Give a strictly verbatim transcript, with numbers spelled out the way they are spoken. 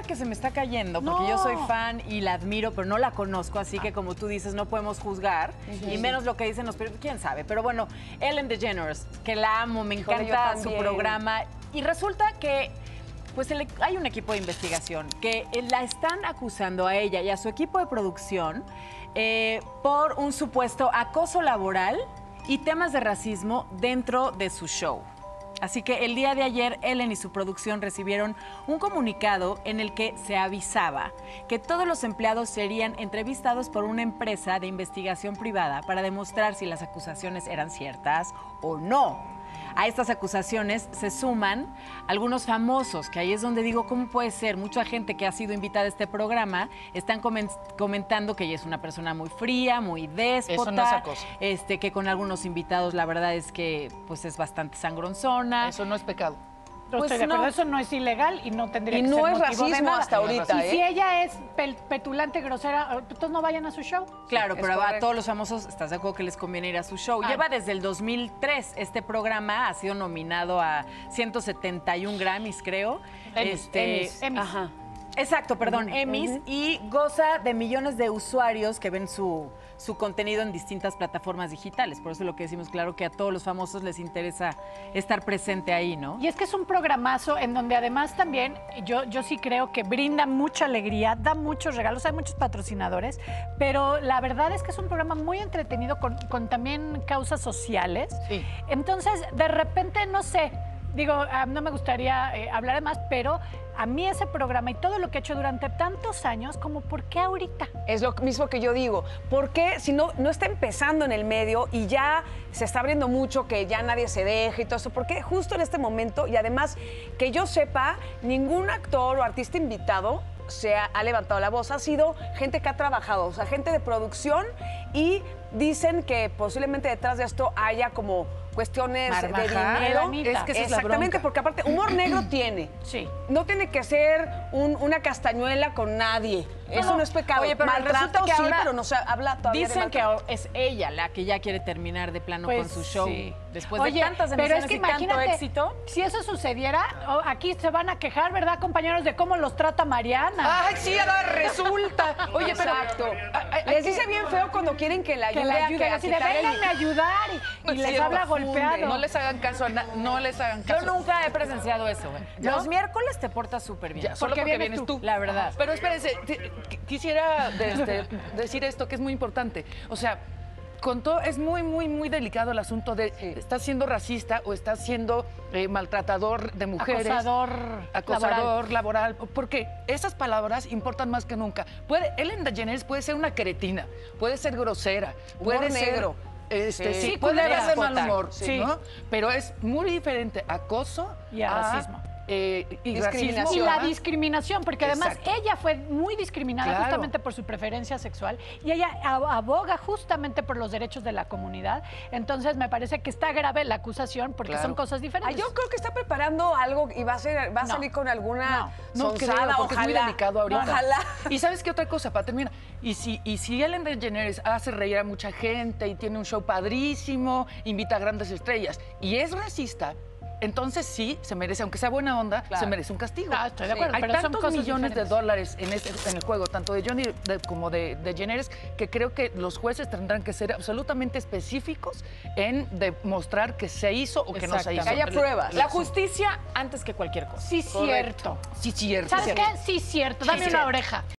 otra que se me está cayendo, porque No. yo soy fan y la admiro, pero no la conozco, así que como tú dices, no podemos juzgar, Sí. y menos lo que dicen los periodistas, quién sabe. Pero bueno, Ellen DeGeneres, que la amo, me Híjole, yo encanta su también. programa, y resulta que pues el- hay un equipo de investigación que eh, la están acusando a ella y a su equipo de producción eh, por un supuesto acoso laboral y temas de racismo dentro de su show. Así que el día de ayer, Ellen y su producción recibieron un comunicado en el que se avisaba que todos los empleados serían entrevistados por una empresa de investigación privada para demostrar si las acusaciones eran ciertas o no. A estas acusaciones se suman algunos famosos, que ahí es donde digo, ¿cómo puede ser? Mucha gente que ha sido invitada a este programa están comen- comentando que ella es una persona muy fría, muy déspota. Eso no es acoso. Este, que con algunos invitados la verdad es que pues es bastante sangronzona. Eso no es pecado. Yo Pues estoy de acuerdo, no. eso no es ilegal y no tendría Y que no ser es motivo de racismo nada. hasta ahorita, Y ¿eh? si ella es pel- petulante, grosera, entonces no vayan a su show. Claro, es pero a correcto. todos los famosos, ¿estás de acuerdo que les conviene ir a su show? Ay. Lleva desde el dos mil tres. Este programa ha sido nominado a ciento setenta y un Grammys, creo. Emmys, Este, Emmys. Emmys. Ajá. Exacto, perdón, Emmys, y goza de millones de usuarios que ven su, su contenido en distintas plataformas digitales. Por eso lo que decimos, claro, que a todos los famosos les interesa estar presente ahí, ¿no? Y es que es un programazo en donde además también yo, yo sí creo que brinda mucha alegría, da muchos regalos, hay muchos patrocinadores, pero la verdad es que es un programa muy entretenido con, con también causas sociales. Sí. Entonces, de repente, no sé, digo, ah, no me gustaría eh, hablar más, pero a mí ese programa y todo lo que he hecho durante tantos años, como ¿por qué ahorita? Es lo mismo que yo digo. ¿Por qué si no, no está empezando en el medio y ya se está abriendo mucho, que ya nadie se deja y todo eso? ¿Por qué justo en este momento? Y además, que yo sepa, ningún actor o artista invitado se ha, ha levantado la voz. Ha sido gente que ha trabajado, o sea, gente de producción, y dicen que posiblemente detrás de esto haya como cuestiones Marmaja. de dinero. Lanita. Es que esa es la Exactamente, bronca. porque aparte, humor negro tiene. Sí. No tiene que ser un- una castañuela con nadie. Eso no, es pecado. Oye, pero Maltrato resulta que sí, ahora pero no se habla todavía Dicen de que maltrato. ahora es ella la que ya quiere terminar de plano Pues, con su show. sí. Después Oye, de tantas pero emisiones es que y tanto imagínate, éxito. si eso sucediera, oh, aquí se van a quejar, ¿verdad, compañeros, de cómo los trata Mariana? Ay, sí, ahora resulta. Oye, pero... Exacto. Ah, ah, Les dice bien feo cuando quieren que la ayude, que la a ayude, que a así de quitar el- vénganme a ayudar y, y Sí, les es habla profunde. golpeado. No les hagan caso a na- no les hagan Yo caso. nunca he presenciado eso. ¿eh? ¿No? Los miércoles te portas súper bien. Ya, solo Porque porque vienes vienes tú. tú. La verdad. Pero espérense, ti- qu- quisiera de- este, decir esto que es muy importante. O sea, con todo, es muy, muy, muy delicado el asunto de estás siendo racista o estás siendo eh, maltratador de mujeres. Acosador Acosador laboral. Porque esas palabras importan más que nunca. Puede, Ellen DeGeneres puede ser una cretina, puede ser grosera, Humor puede ser... negro. Este, Sí. sí, Sí, puede culera. ser de mal humor, Sí. ¿no? Pero es muy diferente acoso Y a racismo. eh, y Discriminación. racismo. Y la ¿verdad? discriminación, porque además Exacto. ella fue muy discriminada Claro. justamente por su preferencia sexual y ella ab- aboga justamente por los derechos de la comunidad. Entonces me parece que está grave la acusación porque Claro. son cosas Ah, diferentes. yo creo que está preparando algo y va a ser, va a No. salir con alguna No creo, sonzada, porque ojalá. es muy delicado ahorita. Ojalá. Y ¿sabes qué otra cosa, para terminar? Y si, y si Ellen DeGeneres hace reír a mucha gente y tiene un show padrísimo, invita a grandes estrellas y es racista, entonces sí, se merece, aunque sea buena onda, Claro. se merece un castigo. Ah, estoy de acuerdo, Hay pero son tantos cosas millones diferentes. de dólares en, ese- en el juego, tanto de Johnny de- como de, de DeGeneres, que creo que los jueces tendrán que ser absolutamente específicos en demostrar que se hizo o que no se hizo. Que haya pruebas. La justicia antes que cualquier cosa. Sí, cierto. Sí, cierto. ¿Sabes cierto. qué? Sí, cierto. Dame Sí, una cierto. oreja.